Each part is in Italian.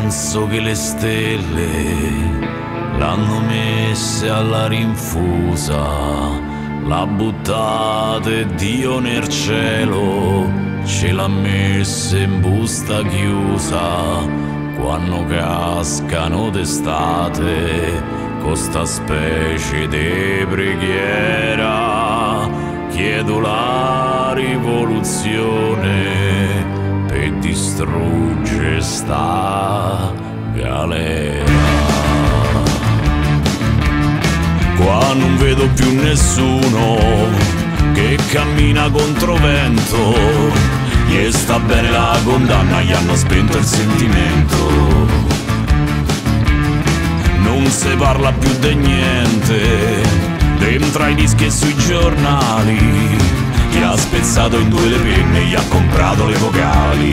penso che le stelle l'hanno messe alla rinfusa, l'ha buttata e Dio nel cielo ce l'ha messa in busta chiusa. Quando cascano d'estate con sta specie di preghiera chiedo la rivoluzione per distruggere sta galera. Qua non vedo più nessuno che cammina contro vento, gli sta bene la condanna, gli hanno spento il sentimento. Non si parla più di niente, dentro ai dischi e sui giornali, chi ha spezzato in due le penne, gli ha comprato le vocali.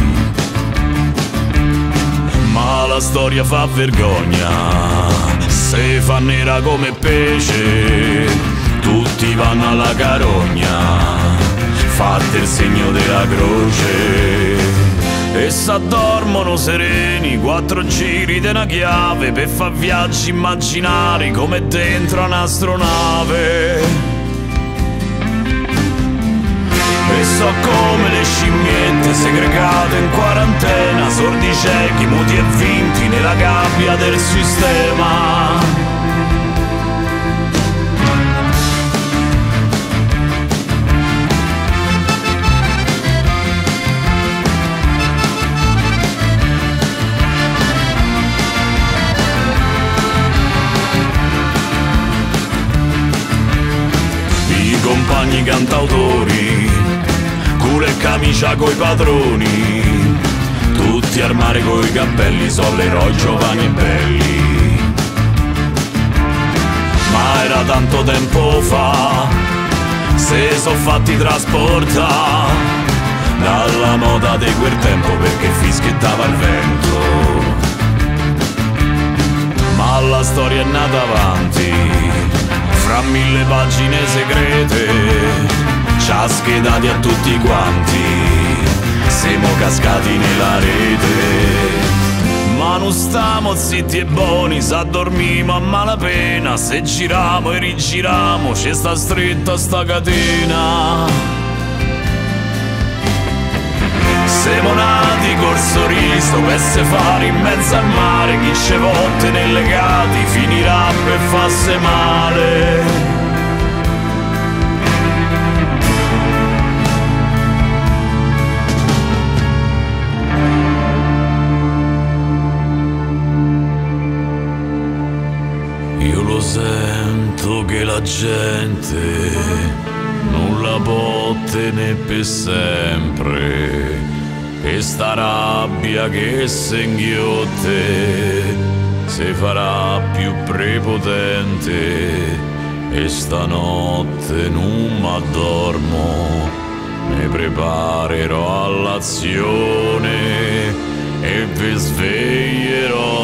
Ma la storia fa vergogna, se fa nera come pesce, tutti vanno alla carogna, fate il segno della croce. E s'addormono sereni, 4 giri di una chiave per far viaggi immaginari come dentro un'astronave. E so come le scimmiette segregate in quarantena, sordi ciechi, muti e vinti nella gabbia del sistema. Compagni cantautori, culo e camicia coi padroni, tutti al mare coi cappelli, sono eroi giovani e belli. Ma era tanto tempo fa, se so fatti trasportare dalla moda di quel tempo perché fischiettava il vento. Ma la storia è nata avanti fra 1000 pagine segrete, ci ha schedati a tutti quanti, siamo cascati nella rete. Ma non stiamo zitti e buoni, s'addormimo a malapena, se giriamo e rigiriamo ci sta stretta sta catena. Siamo nati col sorriso per se fare in mezzo al mare, chi ce volte nelle legati finirà per farsi male. Io lo sento che la gente non la può tenere per sempre, e sta rabbia che se inghiotte si farà più prepotente. E stanotte non m'addormo, mi preparerò all'azione e vi sveglierò